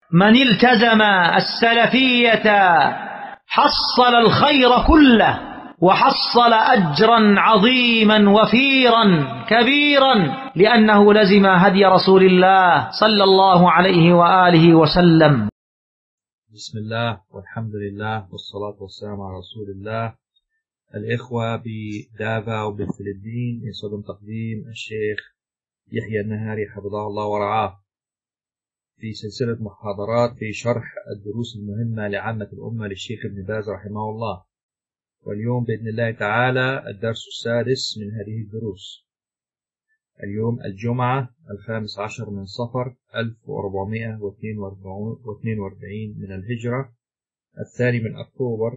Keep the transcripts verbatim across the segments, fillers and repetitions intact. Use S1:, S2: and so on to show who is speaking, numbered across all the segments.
S1: من التزم السلفية حصل الخير كله، وحصل أجرا عظيما وفيرا كبيرا، لأنه لزم هدي رسول الله صلى الله عليه وآله وسلم.
S2: بسم الله والحمد لله والصلاة والسلام على رسول الله. الإخوة بدافا وبالفلبين يسعدهم تقديم الشيخ يحيى النهاري حفظه الله ورعاه في سلسلة محاضرات في شرح الدروس المهمة لعامة الأمة للشيخ ابن باز رحمه الله. واليوم بإذن الله تعالى الدرس السادس من هذه الدروس. اليوم الجمعة الخامس عشر من صفر ألف وأربعمائة واثنين وأربعين من الهجرة، الثاني من أكتوبر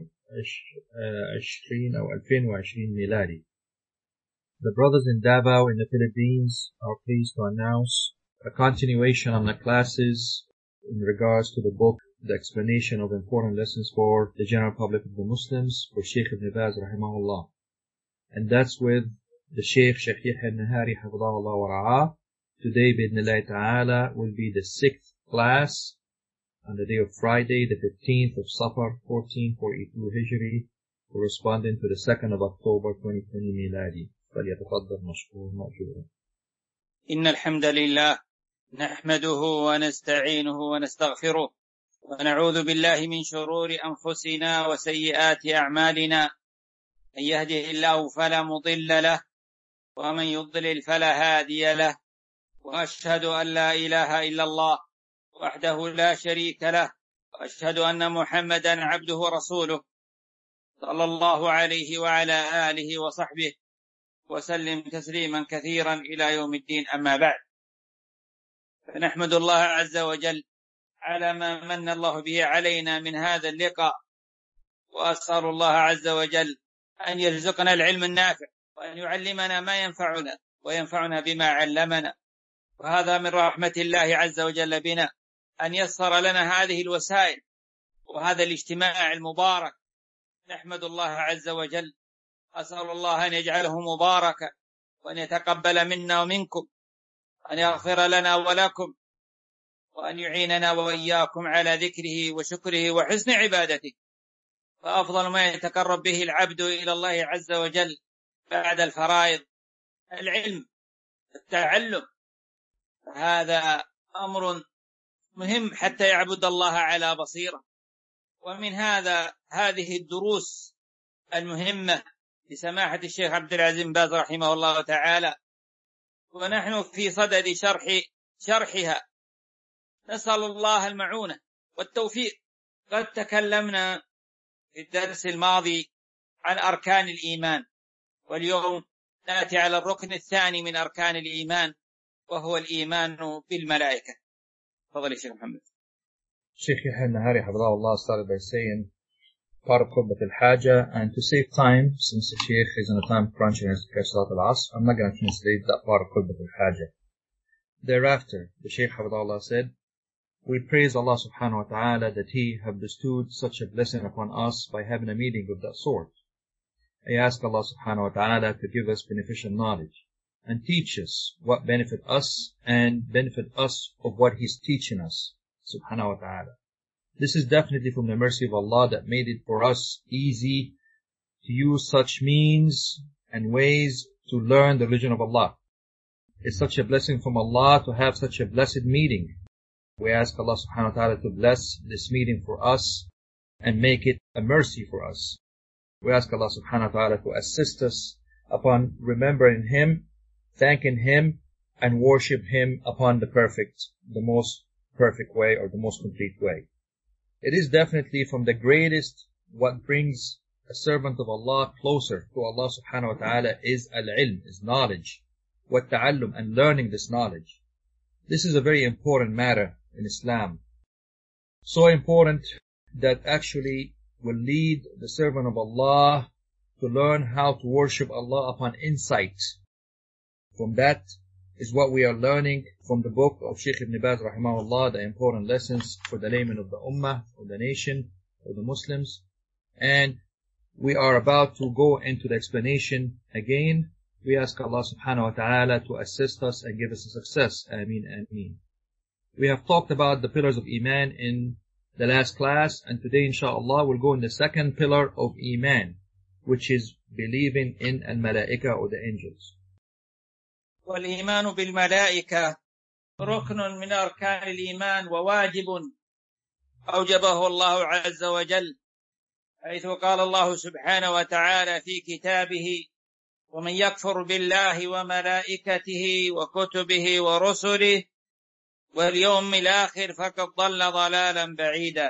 S2: عشرين أو ألفين وعشرين ميلادي. The brothers in Davao in the Philippines are pleased to announce a continuation on the classes in regards to the book, The Explanation of Important Lessons for the General Public of the Muslims, for Sheikh Ibn Baz rahimahullah. And that's with the Sheikh Sheikh Yahya Nahari hafidahullah wa ra'ah. Today, bi'idhnillahi ta'ala, will be the sixth class on the day of Friday, the fifteenth of Safar, fourteen forty-two Hijri, corresponding to the second of October, twenty twenty Miladi. فليتفضل مشكور مأجورا.
S3: إن الحمد لله نحمده ونستعينه ونستغفره ونعوذ بالله من شرور أنفسنا وسيئات أعمالنا. من يهده الله فلا مضل له ومن يضلل فلا هادي له، وأشهد أن لا إله إلا الله وحده لا شريك له، وأشهد أن محمدا عبده ورسوله صلى الله عليه وعلى آله وصحبه وسلم تسليما كثيرا إلى يوم الدين. أما بعد، فنحمد الله عز وجل على ما من الله به علينا من هذا اللقاء، وأسأل الله عز وجل أن يرزقنا العلم النافع، وأن يعلمنا ما ينفعنا وينفعنا بما علمنا. وهذا من رحمة الله عز وجل بنا أن يسر لنا هذه الوسائل وهذا الاجتماع المبارك. نحمد الله عز وجل، أسأل الله أن يجعله مباركا، وأن يتقبل منا ومنكم، أن يغفر لنا ولكم، وأن يعيننا وإياكم على ذكره وشكره وحسن عبادته. فأفضل ما يتقرب به العبد إلى الله عز وجل بعد الفرائض العلم التعلم. هذا أمر مهم حتى يعبد الله على بصيرة. ومن هذا هذه الدروس المهمة لسماحة الشيخ عبد العزيز بن باز رحمه الله تعالى، ونحن في صدد شرح شرحها. نسأل الله المعونة والتوفيق. قد تكلمنا في الدرس الماضي عن أركان الإيمان، واليوم نأتي على الركن الثاني من أركان الإيمان، وهو الإيمان بالملائكة. تفضل يا شيخ محمد.
S2: Sheikh Yahya Nahari hafidahullah started by saying part of Khutbat al-Haja, and to save time, since the Sheikh is on a time crunch and has to catch Salat al-Asr, I'm not going to translate that part of Khutbat al-Haja. Thereafter, the Sheikh hafidahullah said, we praise Allah subhanahu wa ta'ala that He have bestowed such a blessing upon us by having a meeting of that sort. I ask Allah subhanahu wa ta'ala to give us beneficial knowledge and teach us what benefit us and benefit us of what He's teaching us subhanahu wa ta'ala. This is definitely from the mercy of Allah that made it for us easy to use such means and ways to learn the religion of Allah. It's such a blessing from Allah to have such a blessed meeting. We ask Allah subhanahu wa ta'ala to bless this meeting for us and make it a mercy for us. We ask Allah subhanahu wa ta'ala to assist us upon remembering Him, thanking Him, and worship Him upon the perfect, the most perfect way, or the most complete way. It is definitely from the greatest, what brings a servant of Allah closer to Allah subhanahu wa ta'ala is al-ilm, is knowledge, wa ta'allum, and learning this knowledge. This is a very important matter in Islam. So important that actually will lead the servant of Allah to learn how to worship Allah upon insight. From that is what we are learning from the book of Sheikh Ibn Baz rahimahullah, the important lessons for the layman of the ummah, of the nation, of the Muslims. And we are about to go into the explanation again. We ask Allah subhanahu wa ta'ala to assist us and give us a success. Ameen, ameen. We have talked about the pillars of Iman in the last class, and today inshallah we'll go in the second pillar of Iman, which is believing in al-malaika or the angels.
S3: والإيمان بالملائكة ركن من أركان الإيمان وواجب أوجبه الله عز وجل، حيث قال الله سبحانه وتعالى في كتابه: ومن يكفر بالله وملائكته وكتبه ورسله واليوم الآخر فقد ضل ضلالا بعيدا.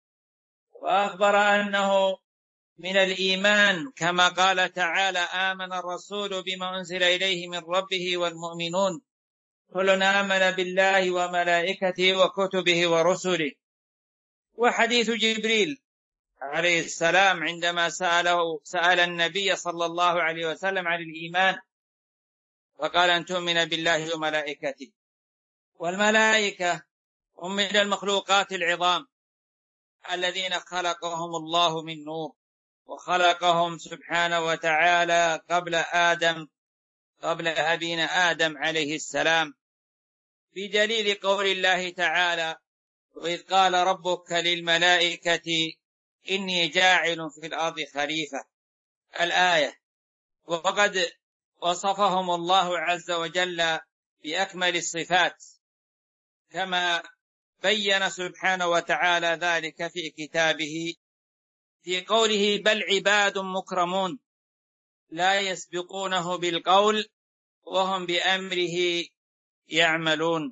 S3: وأخبر أنه من الإيمان كما قال تعالى: آمن الرسول بما أنزل إليه من ربه والمؤمنون كل آمن بالله وملائكته وكتبه ورسله. وحديث جبريل عليه السلام عندما سأله سأل النبي صلى الله عليه وسلم عن الإيمان فقال: أن تؤمن بالله وملائكته. والملائكة هم من المخلوقات العظام الذين خلقهم الله من نور، وخلقهم سبحانه وتعالى قبل آدم قبل أبينا آدم عليه السلام، بدليل قول الله تعالى: وإذ قال ربك للملائكة إني جاعل في الأرض خليفة، الآية. وقد وصفهم الله عز وجل بأكمل الصفات كما بين سبحانه وتعالى ذلك في كتابه في قوله: بل عباد مكرمون لا يسبقونه بالقول وهم بأمره يعملون،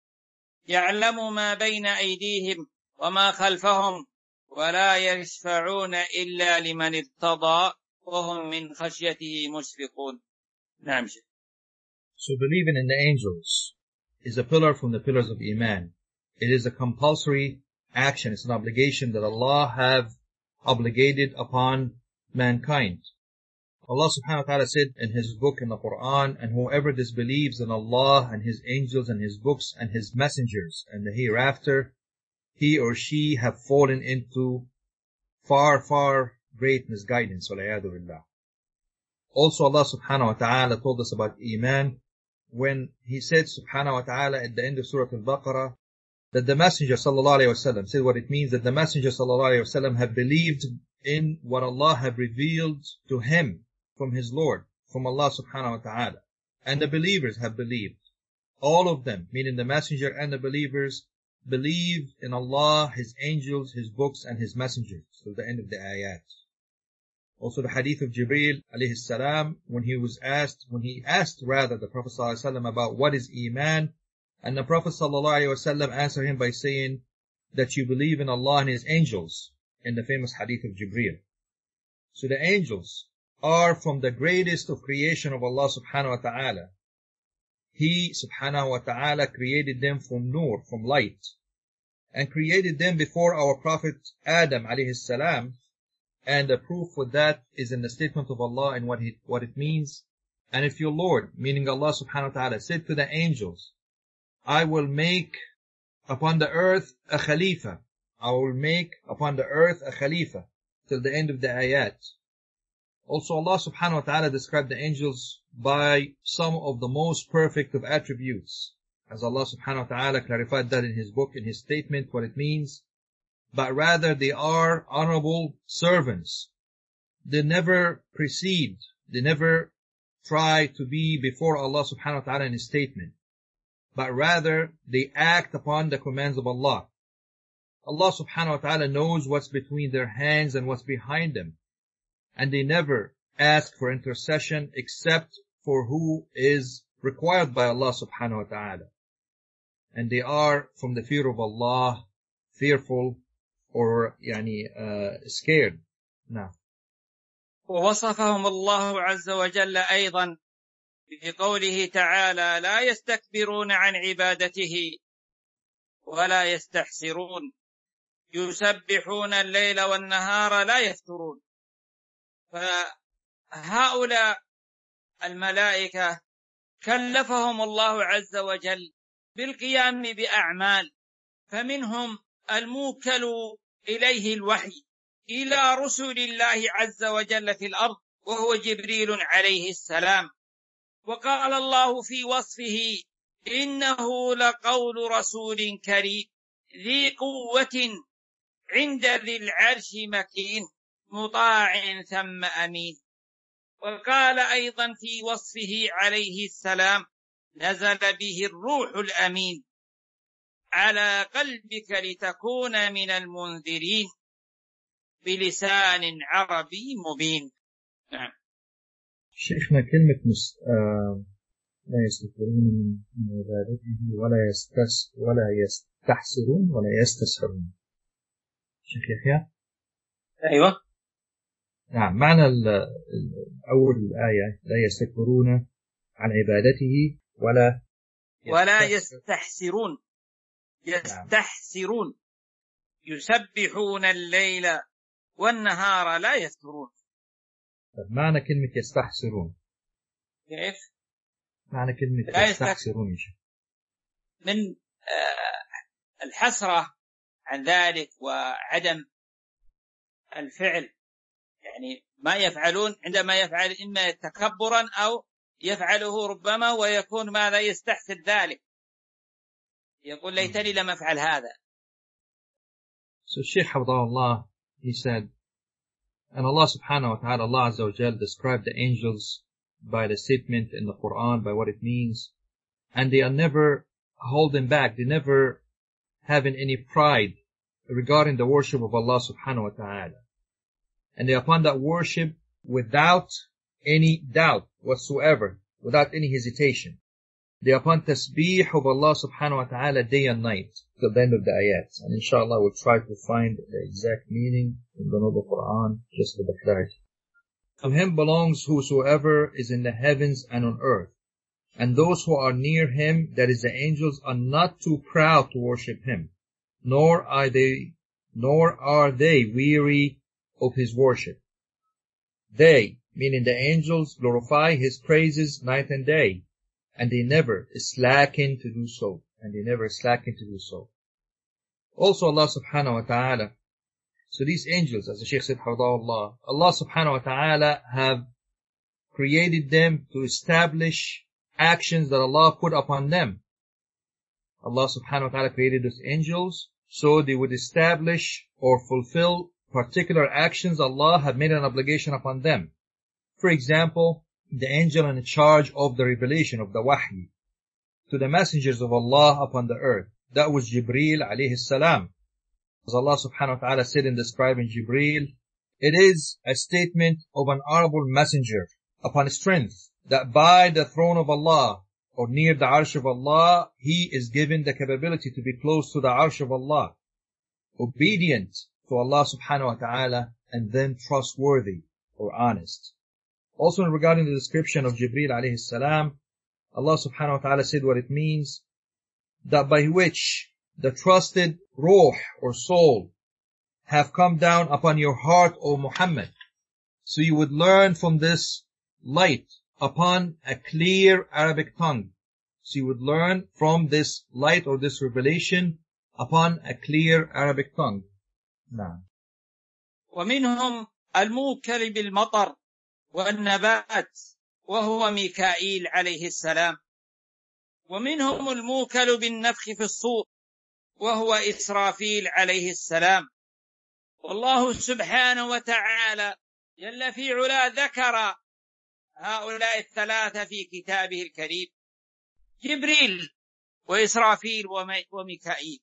S3: يعلم ما بين أيديهم وما خلفهم ولا يشفعون إلا لمن ارتضى وهم من خشيته مشفقون. نعم.
S2: So believing in the angels is a pillar from the pillars of Iman. It is a compulsory action. It's an obligation that Allah have obligated upon mankind. Allah subhanahu wa ta'ala said in His book in the Quran, and whoever disbelieves in Allah and His angels and His books and His messengers and the hereafter, he or she have fallen into far, far great misguidance. Also Allah subhanahu wa ta'ala told us about Iman when He said subhanahu wa ta'ala at the end of Surah Al-Baqarah that the Messenger sallallahu alayhi wa sallam said what it means that the Messenger sallallahu alayhi wa sallam have believed in what Allah have revealed to him from his Lord, from Allah subhanahu wa ta'ala. And the believers have believed. All of them, meaning the Messenger and the believers, believe in Allah, His angels, His books, and His messengers. So the end of the ayat. Also the hadith of Jibreel alayhi salam, when he was asked, when he asked rather the Prophet sallallahu alayhi wa sallam about what is Iman, and the Prophet sallallahu alayhi wa sallam answered him by saying that you believe in Allah and His angels, in the famous hadith of Jibreel. So the angels are from the greatest of creation of Allah subhanahu wa ta'ala. He subhanahu wa ta'ala created them from nur, from light, and created them before our Prophet Adam alayhi salam. And the proof for that is in the statement of Allah and what, he, what it means. And if your Lord, meaning Allah subhanahu wa ta'ala, said to the angels, I will make upon the earth a khalifa. I will make upon the earth a khalifa, till the end of the ayat. Also Allah subhanahu wa ta'ala described the angels by some of the most perfect of attributes. As Allah subhanahu wa ta'ala clarified that in His book, in His statement, what it means. But rather they are honorable servants. They never precede, they never try to be before Allah subhanahu wa ta'ala in His statement. But rather they act upon the commands of Allah. Allah subhanahu wa ta'ala knows what's between their hands and what's behind them. And they never ask for intercession except for who is required by Allah subhanahu wa ta'ala. And they are from the fear of Allah, fearful or yani, uh, scared. Now.
S3: ووصفهم الله عز وجل أيضا بقوله تعالى لا يستكبرون عن عبادته ولا يستحسرون يسبحون الليل والنهار لا يفترون. فهؤلاء الملائكة كلفهم الله عز وجل بالقيام بأعمال، فمنهم الموكل إليه الوحي إلى رسل الله عز وجل في الأرض وهو جبريل عليه السلام. وقال الله في وصفه إنه لقول رسول كريم ذي قوة عند ذي العرش مكين مطاع ثم أمين. وقال أيضا في وصفه عليه السلام نزل به الروح الأمين على قلبك لتكون من المنذرين بلسان عربي مبين. نعم.
S2: شيخنا كلمة مس... آه... لا يستكبرون من عبادته ولا يستس ولا يستحسرون ولا يستسهرون. شيخ يحيى.
S3: أيوة.
S2: نعم، معنى ال... أول الآية لا يستكبرون عن عبادته ولا
S3: ولا يستحسرون. يستحسرون يسبحون الليل والنهار لا يفترون.
S2: معنى كلمة يستحسرون
S3: كيف؟
S2: معنى كلمة يستحسرون
S3: من الحسرة عن ذلك وعدم الفعل، يعني ما يفعلون عندما يفعل إما تكبرا أو يفعله ربما ويكون ماذا يستحسر ذلك، يقول ليتني لم أفعل هذا.
S2: So Shaykh Hafidahullah, he said, and Allah subhanahu wa ta'ala, Allah Azza wa Jal described the angels by the statement in the Quran, by what it means, and they are never holding back, they never having any pride regarding the worship of Allah subhanahu wa ta'ala. And they upon that worship without any doubt whatsoever, without any hesitation. They upon tasbih of Allah subhanahu wa ta'ala day and night till the end of the ayat. And inshallah we'll try to find the exact meaning in the Noble Quran just for the clarity. To him belongs whosoever is in the heavens and on earth. And those who are near him, that is the angels, are not too proud to worship him, nor are they, nor are they weary of his worship. They, meaning the angels, glorify his praises night and day, and they never slacken to do so, and they never slacken to do so. Also Allah subhanahu wa ta'ala, so these angels, as the Shaykh said, Hafidahullah, Allah subhanahu wa ta'ala have created them to establish actions that Allah put upon them. Allah subhanahu wa ta'ala created those angels so they would establish or fulfill particular actions Allah had made an obligation upon them. For example, the angel in charge of the revelation of the wahy to the messengers of Allah upon the earth. That was Jibreel alayhi salam. As Allah subhanahu wa ta'ala said in describing Jibreel, it is a statement of an honorable messenger upon strength, that by the throne of Allah or near the arsh of Allah, he is given the capability to be close to the arsh of Allah, obedient to Allah subhanahu wa ta'ala, and then trustworthy or honest. Also regarding the description of Jibreel alayhi salam, Allah subhanahu wa ta'ala said what it means, that by which the trusted ruh or soul have come down upon your heart, O Muhammad. So you would learn from this light upon a clear Arabic tongue. So you would learn from this light or this revelation upon a clear Arabic tongue. نعم.
S3: ومنهم الموكل بالمطر والنبات وهو ميكائيل عليه السلام. ومنهم الموكل بالنفخ في الصور وهو إسرافيل عليه السلام. والله سبحانه وتعالى جل في علا ذكر هؤلاء الثلاثة في كتابه الكريم، جبريل وإسرافيل وميكائيل،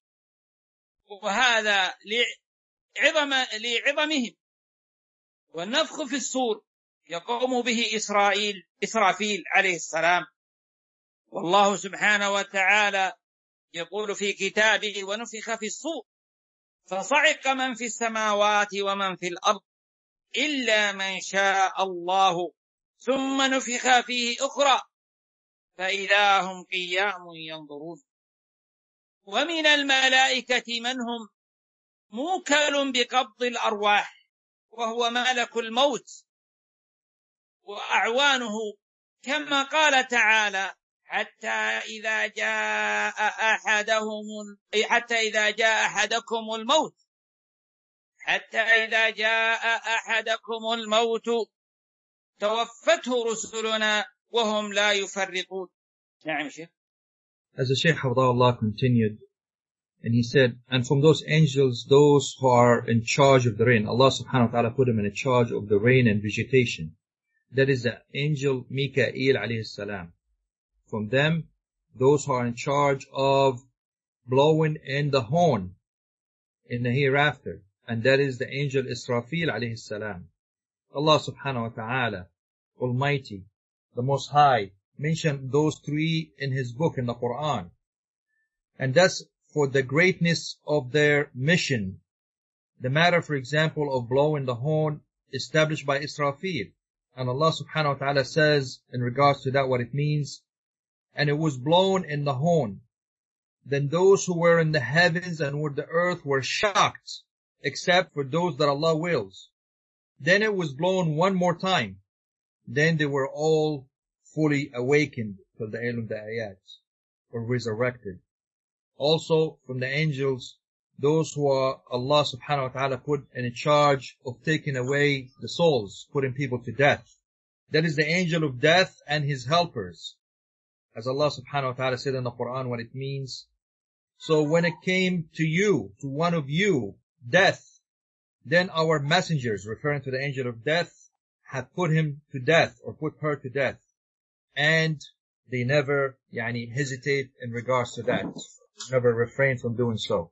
S3: وهذا لعظم لعظمهم. والنفخ في الصور يقوم به إسرائيل إسرافيل عليه السلام. والله سبحانه وتعالى يقول في كتابه ونفخ في الصور فصعق من في السماوات ومن في الأرض إلا من شاء الله ثم نفخ فيه أخرى فإذا هم قيام ينظرون. ومن الملائكة من هم موكل بقبض الأرواح وهو ملك الموت وأعوانه، كما قال تعالى حتى إذا جاء أحدهم حتى إذا جاء أحدكم الموت حتى إذا جاء أحدكم الموت توفته رسلنا وهم لا يفرطون. نعم شيخ.
S2: As the Shaykh Hafidhahullah continued, and he said, and from those angels, those who are in charge of the rain, Allah subhanahu wa ta'ala put him in charge of the rain and vegetation. That is the angel Mika'il alayhi salam. From them, those who are in charge of blowing in the horn in the hereafter, and that is the angel Israfil alayhi salam. Allah subhanahu wa ta'ala, Almighty, the Most High, mentioned those three in His book in the Quran. And that's for the greatness of their mission. The matter, for example, of blowing the horn established by Israfil. And Allah subhanahu wa ta'ala says in regards to that what it means. And it was blown in the horn. Then those who were in the heavens and with the earth were shocked, except for those that Allah wills. Then it was blown one more time. Then they were all fully awakened till the ilm the ayat, or resurrected. Also from the angels, those who are Allah subhanahu wa ta'ala put in charge of taking away the souls, putting people to death. That is the angel of death and his helpers. As Allah subhanahu wa ta'ala said in the Quran what it means. So when it came to you, to one of you, death, then our messengers, referring to the angel of death, had put him to death or put her to death. And they never yani, hesitate in regards to that. Never refrain from doing so.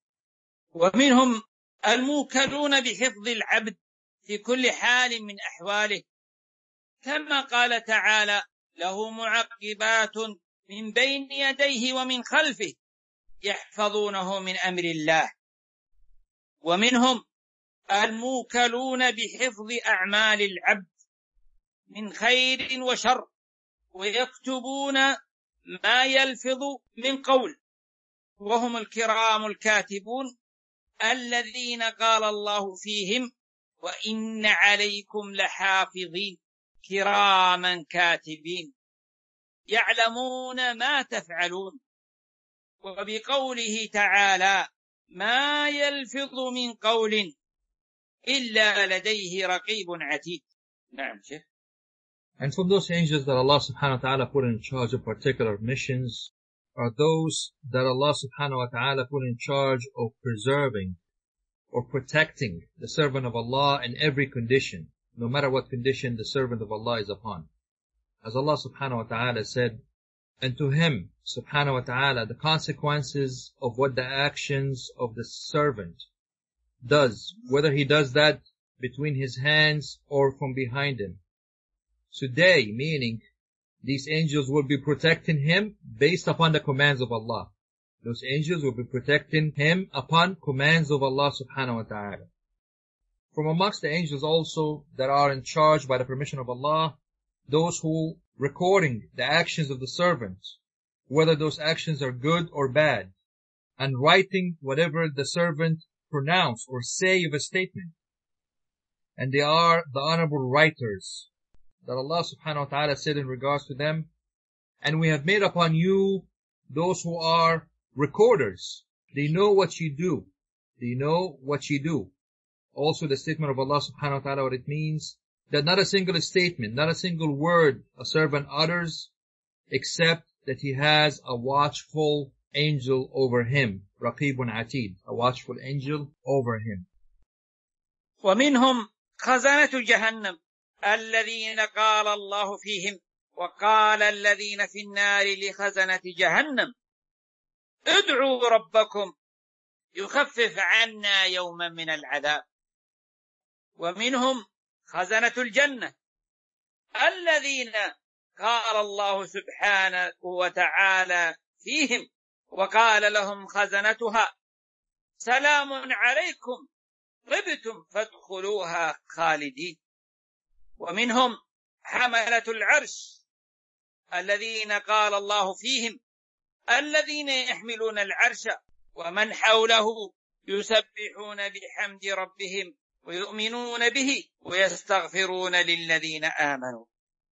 S3: ومنهم الموكلون بحفظ العبد في كل حال من أحواله كما قال تعالى له معقبات من بين يديه ومن خلفه يحفظونه من أمر الله. ومنهم الموكلون بحفظ أعمال العبد من خير وشر ويكتبون ما يلفظ من قول وهم الكرام الكاتبون الذين قال الله فيهم وإن عليكم لحافظين كراما كاتبين يعلمون ما تفعلون. وبقوله تعالى ما يلفظ من قول إلا لديه رقيب عتيد. نعم شيخ.
S2: And from those angels that Allah subhanahu wa ta'ala put in charge of particular missions are those that Allah subhanahu wa ta'ala put in charge of preserving or protecting the servant of Allah in every condition, no matter what condition the servant of Allah is upon. As Allah subhanahu wa ta'ala said, and to him subhanahu wa ta'ala the consequences of what the actions of the servant does, whether he does that between his hands or from behind him. So they, meaning these angels, will be protecting him based upon the commands of Allah. Those angels will be protecting him upon commands of Allah subhanahu wa ta'ala. From amongst the angels also that are in charge by the permission of Allah, those who recording the actions of the servant, whether those actions are good or bad, and writing whatever the servant pronounce or say of a statement. And they are the honorable writers that Allah subhanahu wa ta'ala said in regards to them, and we have made upon you those who are recorders. They know what you do. They know what you do. Also the statement of Allah subhanahu wa ta'ala, what it means, that not a single statement, not a single word a servant utters, except that he has a watchful angel over him. Raqibun Atid, a watchful angel over him.
S3: ومنهم خزنة جهنم الذين قال الله فيهم وقال الذين في النار لخزنة جهنم ادعوا ربكم يخفف عنا يوما من العذاب. ومنهم خزنة الجنة الذين قال الله سبحانه وتعالى فيهم وقال لهم خزنتها سلام عليكم طبتم فادخلوها خالدين. ومنهم حملة العرش الذين قال الله فيهم الذين يحملون العرش ومن حوله يسبحون بحمد ربهم ويؤمنون به ويستغفرون للذين آمنوا.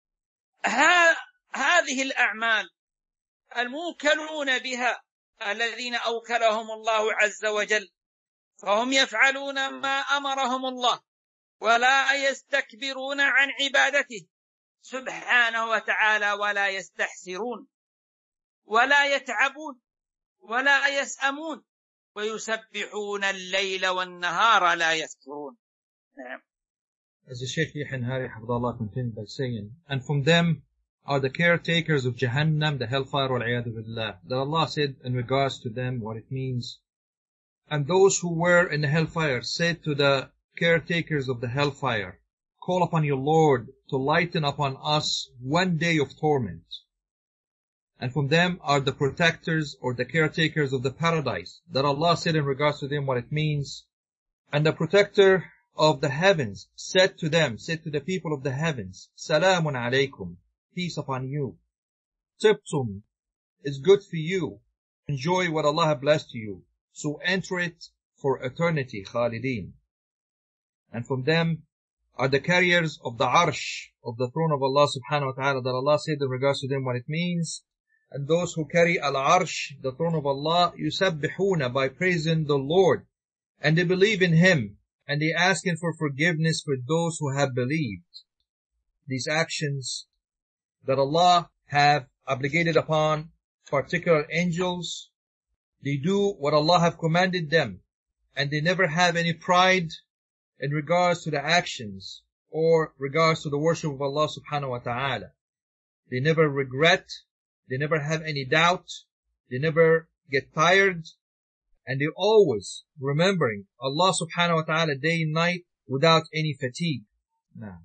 S3: هذه الأعمال الموكلون بها الذين أوكلهم الله عز وجل، فهم يفعلون ما أمرهم الله ولا يستكبرون عن عبادته سبحانه وتعالى ولا يستحسرون. ولا يتعبون ولا يسأمون ويسبحون الليل والنهار لا يفترون. نعم.
S2: As the Shaykh Yahya Nahari Hafidahullah continued by saying, and from them are the caretakers of Jahannam, the hellfire, wal-'iyadhu billah. That Allah said in regards to them what it means. And those who were in the hellfire said to the caretakers of the hellfire, call upon your Lord to lighten upon us one day of torment. And from them are the protectors or the caretakers of the paradise. That Allah said in regards to them what it means. And the protector of the heavens said to them, said to the people of the heavens, Salamun alaykum, peace upon you. Tibtum is good for you. Enjoy what Allah has blessed you. So enter it for eternity, Khalideen. And from them are the carriers of the arsh, of the throne of Allah subhanahu wa ta'ala, that Allah said in regards to them what it means. And those who carry al-arsh, the throne of Allah, yusabbihuna, by praising the Lord. And they believe in Him. And they asking for forgiveness for those who have believed. These actions that Allah have obligated upon particular angels, they do what Allah have commanded them, and they never have any pride in regards to the actions or regards to the worship of Allah subhanahu wa ta'ala. They never regret, they never have any doubt, they never get tired, and they're always remembering Allah subhanahu wa ta'ala day and night without any fatigue. Nah.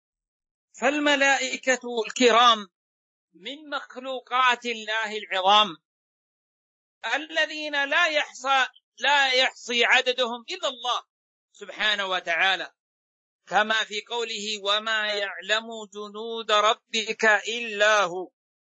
S3: فالملائكة الكرام من مخلوقات الله العظام الذين لا يحصى لا يحصي عددهم إلا الله سبحانه وتعالى، كما في قوله وما يعلم جنود ربك إلا هو.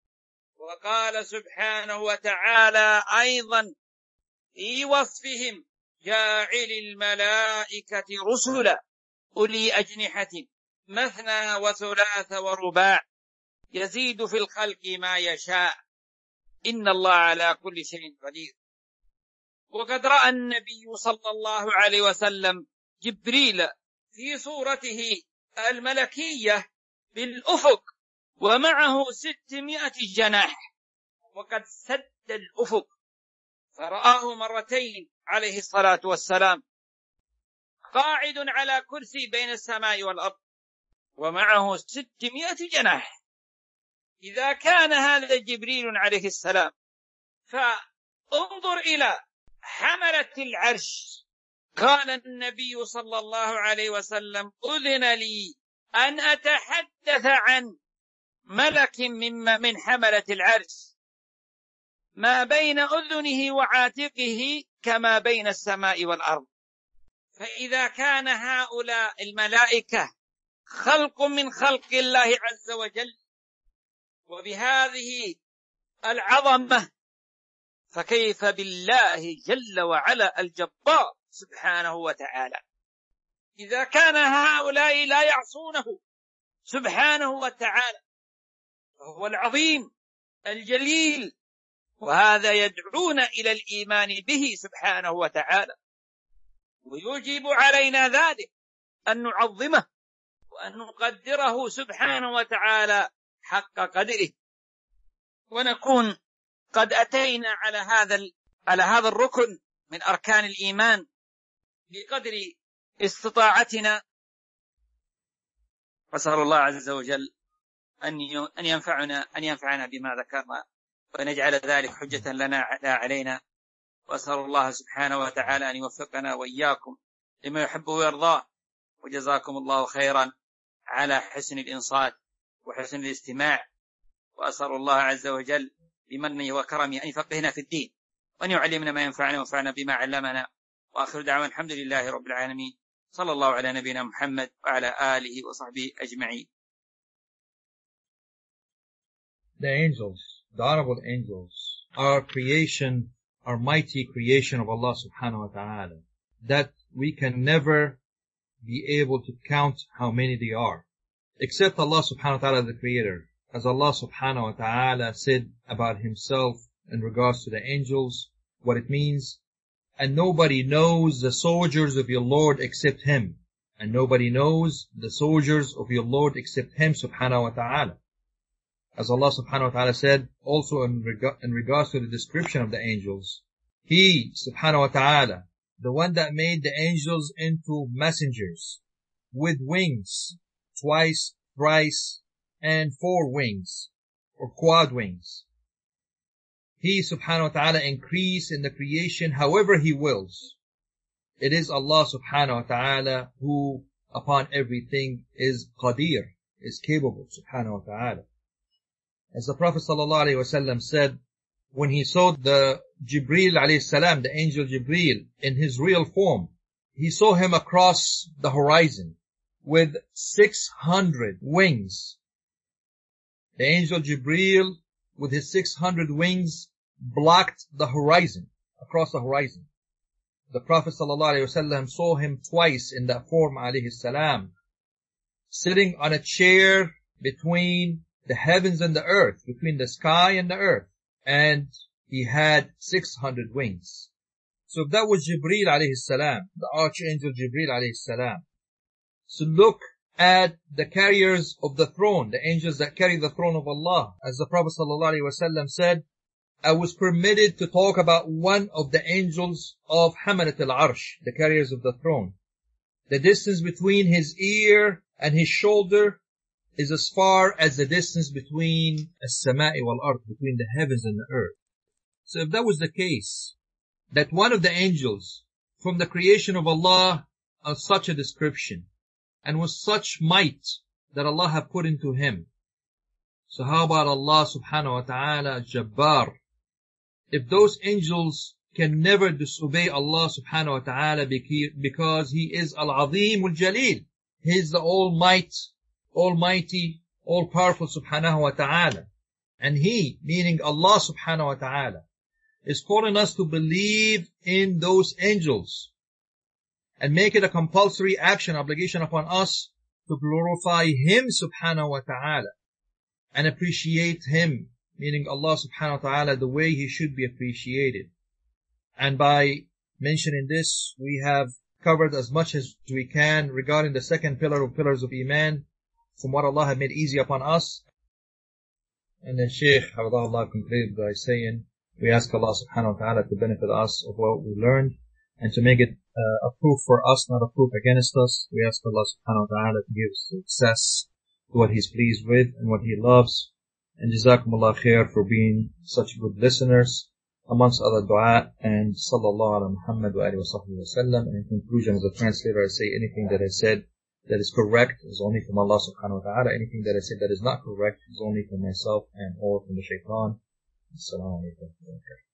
S3: وقال سبحانه وتعالى أيضا في وصفهم جاعل الملائكة رسلا أولي أجنحة مثنى وثلاث ورباع يزيد في الخلق ما يشاء إن الله على كل شيء قدير. وقد رأى النبي صلى الله عليه وسلم جبريل في صورته الملكية بالأفق ومعه ستمائة جناح، وقد سد الأفق، فرآه مرتين عليه الصلاة والسلام قاعد على كرسي بين السماء والأرض ومعه ستمائة جناح. إذا كان هذا جبريل عليه السلام، فانظر إلى حملة العرش. قال النبي صلى الله عليه وسلم أذن لي أن أتحدث عن ملك من حملة العرش ما بين أذنه وعاتقه كما بين السماء والأرض. فإذا كان هؤلاء الملائكة خلق من خلق الله عز وجل وبهذه العظمة، فكيف بالله جل وعلا الجبار سبحانه وتعالى؟ إذا كان هؤلاء لا يعصونه سبحانه وتعالى فهو العظيم الجليل، وهذا يدعون إلى الإيمان به سبحانه وتعالى، ويجب علينا ذلك أن نعظمه وأن نقدره سبحانه وتعالى حق قدره، ونكون قد أتينا على هذا على هذا الركن من أركان الإيمان بقدر استطاعتنا. وأسأل الله عز وجل أن أن ينفعنا أن ينفعنا بما ذكرنا ونجعل ذلك حجة لنا لا علينا. وأسأل الله سبحانه وتعالى أن يوفقنا وإياكم لما يحب ويرضاه. وجزاكم الله خيرا على حسن الإنصات وحسن الاستماع. وأسأل الله عز وجل بمنه وكرمه أن يفقهنا في الدين وأن يعلمنا ما ينفعنا وينفعنا بما علمنا. وآخر دعوانا الحمد لله رب العالمين، صلى الله على نبينا محمد وعلى آله وصحبه أجمعين.
S2: The angels, the honorable angels, are creation, are mighty creation of Allah subhanahu wa ta'ala, that we can never be able to count how many they are, except Allah subhanahu wa ta'ala, the creator. As Allah subhanahu wa ta'ala said about himself in regards to the angels, what it means, and nobody knows the soldiers of your Lord except him, and nobody knows the soldiers of your Lord except him subhanahu wa ta'ala. As Allah subhanahu wa ta'ala said, also in, reg- in regards to the description of the angels, He subhanahu wa ta'ala, the one that made the angels into messengers with wings, twice, thrice, and four wings, or quad wings. He subhanahu wa ta'ala increase in the creation however He wills. It is Allah subhanahu wa ta'ala who upon everything is qadir, is capable subhanahu wa ta'ala. As the Prophet sallallahu alaihi wasallam said, when he saw the Jibreel alayhi salam, the angel Jibreel, in his real form, he saw him across the horizon with six hundred wings. The angel Jibreel, with his six hundred wings, blocked the horizon, across the horizon. The Prophet sallallahu alaihi wasallam saw him twice in that form alayhi salam, sitting on a chair between the heavens and the earth, between the sky and the earth, and he had six hundred wings. So if that was Jibreel alayhi salam, the archangel Jibreel alayhi salam. So look at the carriers of the throne, the angels that carry the throne of Allah. As the Prophet sallallahu alaihi wasallam said, I was permitted to talk about one of the angels of Hamalat al-Arsh, the carriers of the throne. The distance between his ear and his shoulder is as far as the distance between as-sama'i wal-ard, between the heavens and the earth. So if that was the case, that one of the angels from the creation of Allah of such a description and with such might that Allah have put into him, so how about Allah subhanahu wa ta'ala Jabbar? If those angels can never disobey Allah subhanahu wa ta'ala because He is Al-Azim Al-Jaleel, He is the Almighty, Almighty, All-Powerful subhanahu wa ta'ala. And He, meaning Allah subhanahu wa ta'ala, is calling us to believe in those angels and make it a compulsory action, obligation upon us to glorify Him subhanahu wa ta'ala and appreciate Him, meaning Allah subhanahu wa ta'ala, the way He should be appreciated. And by mentioning this, we have covered as much as we can regarding the second pillar of pillars of Iman, from what Allah had made easy upon us. And then Shaykh Hafidhahullah concluded by saying, we ask Allah subhanahu wa ta'ala to benefit us of what we learned and to make it uh, a proof for us, not a proof against us. We ask Allah subhanahu wa ta'ala to give success to what He's pleased with and what He loves. And Jazakumullah khair for being such good listeners, amongst other dua, and sallallahu ala Muhammad wa alihi wa sahbihi wa sallam. And in conclusion, as a translator, I say anything that I said that is correct is only from Allah subhanahu wa ta'ala. Anything that I said that is not correct is only from myself and or from the shaitan. Assalamu alaikum.